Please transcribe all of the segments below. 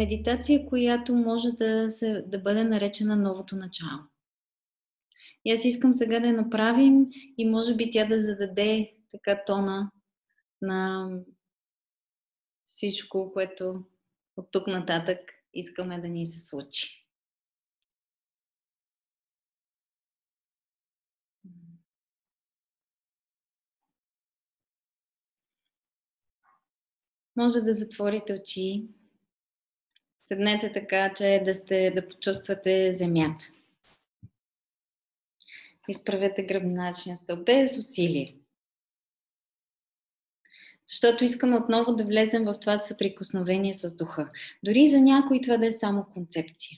медитация, която може да бъде наречена новото начало. И аз искам сега да я направим и може би тя да зададе така тона на всичко, което от тук нататък искаме да ни се случи. Може да затворите очи. Седнете така, че да почувствате земята. Изправете гръбначния стълб без усилие. Защото искаме отново да влезем в това съприкосновение с духа. Дори за някой това да е само концепция.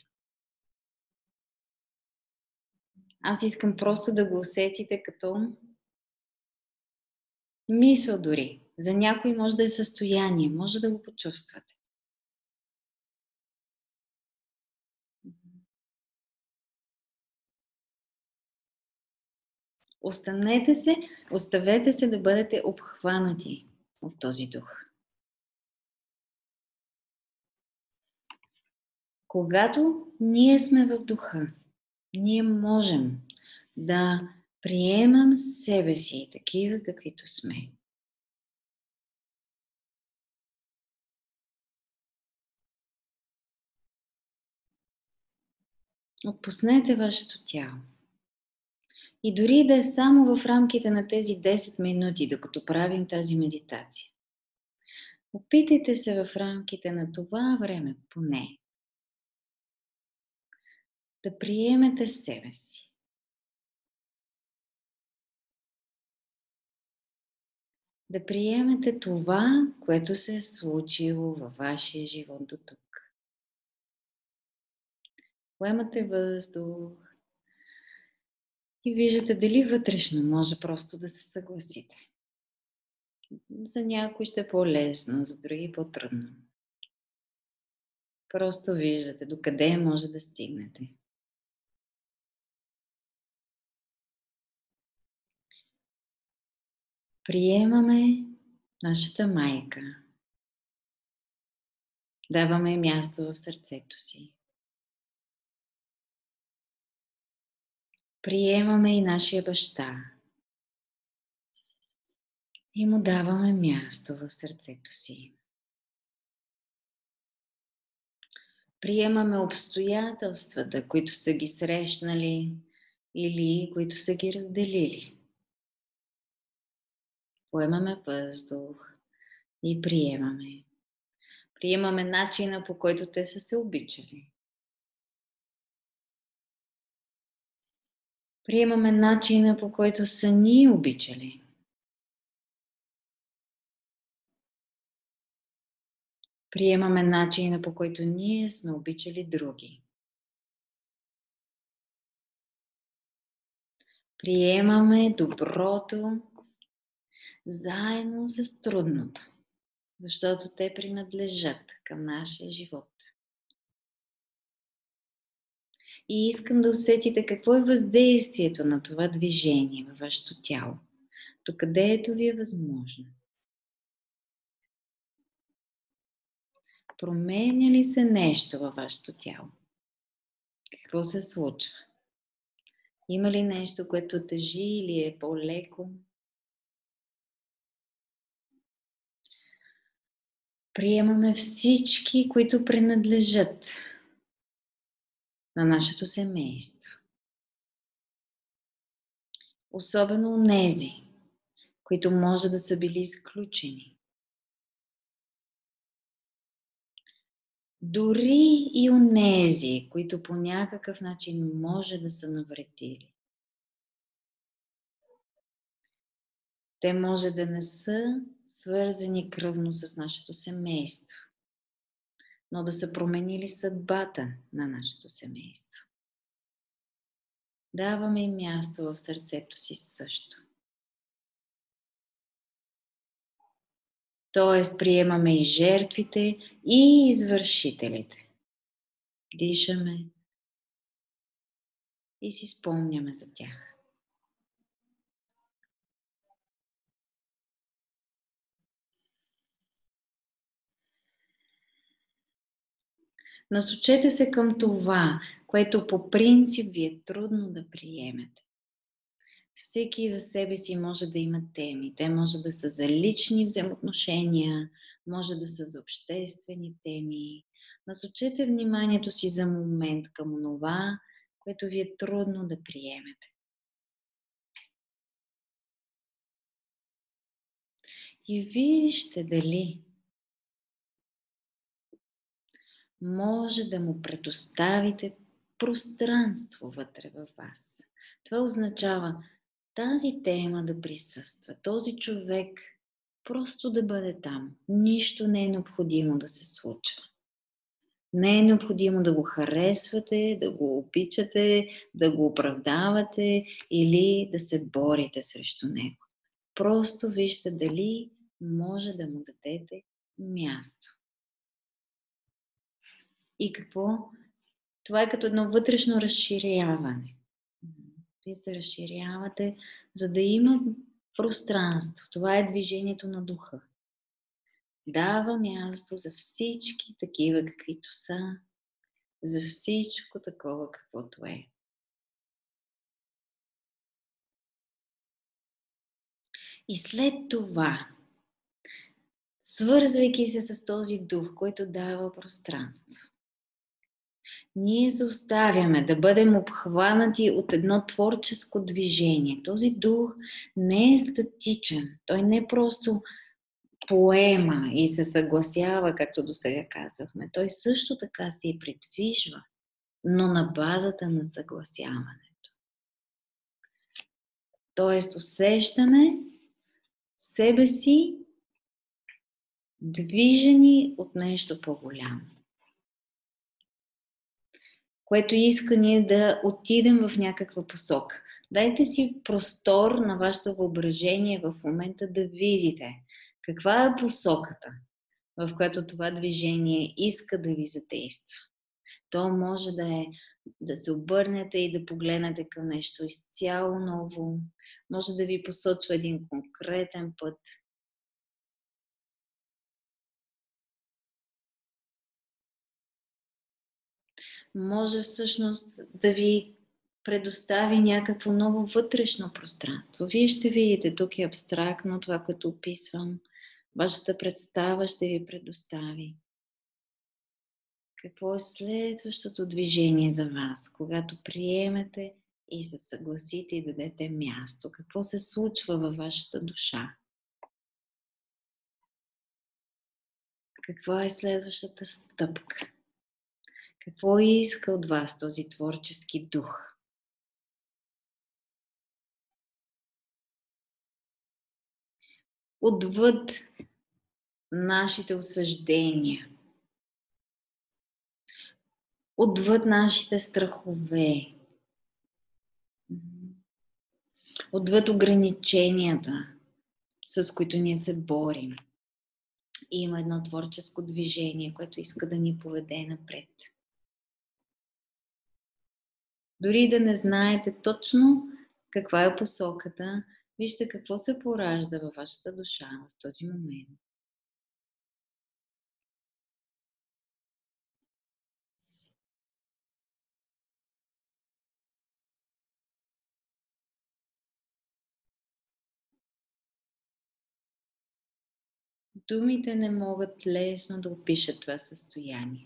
Аз искам просто да го усетите като мисъл дори. За някой може да е състояние, може да го почувствате. Оставете се да бъдете обхванати от този дух. Когато ние сме в духа, ние можем да приемам себе си такива, каквито сме. Отпуснете вашето тяло. И дори да е само в рамките на тези 10 минути, докато правим тази медитация, опитайте се в рамките на това време, поне, да приемете себе си. Да приемете това, което се е случило във вашия живот до тук. Поемате въздух и виждате дали вътрешно може просто да се съгласите. За някой ще е по-лесно, за други по-трудно. Просто виждате докъде може да стигнете. Приемаме нашата майка. Даваме място в сърцето си. Приемаме и нашия баща. И му даваме място в сърцето си. Приемаме обстоятелствата, които са ги срещнали или които са ги разделили. Поемаме въздух и приемаме. Приемаме начина, по който те са се обичали. Приемаме начина, по който са ни обичали. Приемаме начина, по който ние сме обичали други. Приемаме доброто заедно с трудното, защото те принадлежат към нашия живот. И искам да усетите какво е въздействието на това движение във вашето тяло, докъдето ви е възможно. Променя ли се нещо във вашето тяло? Какво се случва? Има ли нещо, което тежи или е по-леко? Приемаме всички, които принадлежат на нашето семейство. Особено онези, които може да са били изключени. Дори и онези, които по някакъв начин може да са навредили. Те може да не са свързани кръвно с нашето семейство, но да са променили съдбата на нашето семейство. Даваме им място в сърцето си също. Тоест, приемаме и жертвите, и извършителите. Дишаме и си спомняме за тях. Насочете се към това, което по принцип ви е трудно да приемете. Всеки за себе си може да има теми. Те може да са за лични взаимоотношения, може да са за обществени теми. Насочете вниманието си за момент към това, което ви е трудно да приемете. И вижте дали може да му предоставите пространство вътре във вас. Това означава тази тема да присъства, този човек просто да бъде там. Нищо не е необходимо да се случва. Не е необходимо да го харесвате, да го обичате, да го оправдавате или да се борите срещу него. Просто вижте дали може да му дадете място. И какво? Това е като едно вътрешно разширяване. Вие се разширявате, за да има пространство. Това е движението на духа. Дава място за всички такива, каквито са, за всичко такова, каквото е. И след това, свързвайки се с този дух, който дава пространство, ние се оставяме да бъдем обхванати от едно творческо движение. Този дух не е статичен. Той не просто поема и се съгласява, както до сега казахме. Той също така се и придвижва, но на базата на съгласяването. Тоест усещаме себе си движени от нещо по-голямо, което иска ние да отидем в някаква посока. Дайте си простор на вашето въображение в момента да видите каква е посоката, в която това движение иска да ви задейства. То може да е да се обърнете и да погледнете към нещо изцяло ново. Може да ви посочва един конкретен път. Може всъщност да ви предостави някакво ново вътрешно пространство. Вие ще видите, тук е абстрактно това, което описвам. Вашата представа ще ви предостави. Какво е следващото движение за вас, когато приемете и се съгласите и дадете място? Какво се случва във вашата душа? Каква е следващата стъпка? Какво иска от вас този творчески дух? Отвъд нашите осъждения, отвъд нашите страхове, отвъд ограниченията, с които ние се борим. И има едно творческо движение, което иска да ни поведе напред. Дори да не знаете точно каква е посоката, вижте какво се поражда във вашата душа в този момент. Думите не могат лесно да опишат това състояние.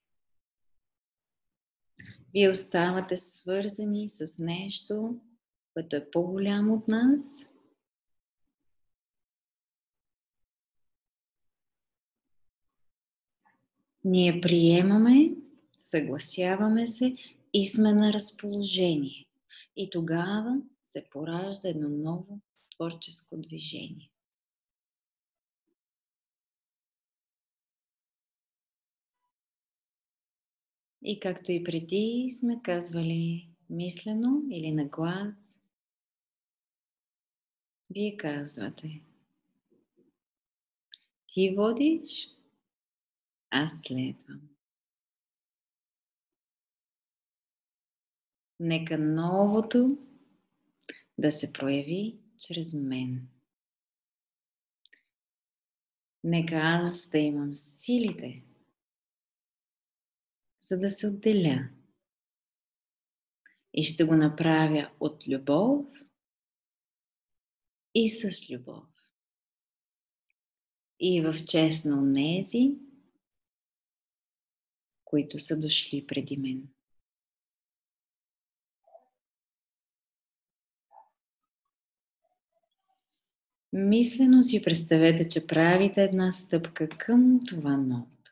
Вие оставате свързани с нещо, което е по-голямо от нас. Ние приемаме, съгласяваме се и сме на разположение. И тогава се поражда едно ново творческо движение. И както и преди сме казвали мислено или на глас, вие казвате: ти водиш, аз следвам. Нека новото да се прояви чрез мен. Нека аз да имам силите, за да се отделя. И ще го направя от любов и с любов. И в чест на онези, които са дошли преди мен. Мислено си представете, че правите една стъпка към това новото.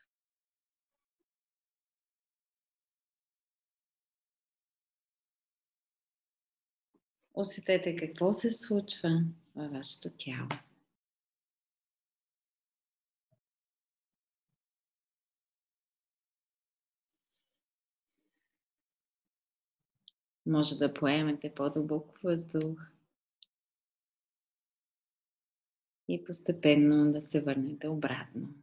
Усетете какво се случва във вашето тяло. Може да поемете по-дълбоко въздух и постепенно да се върнете обратно.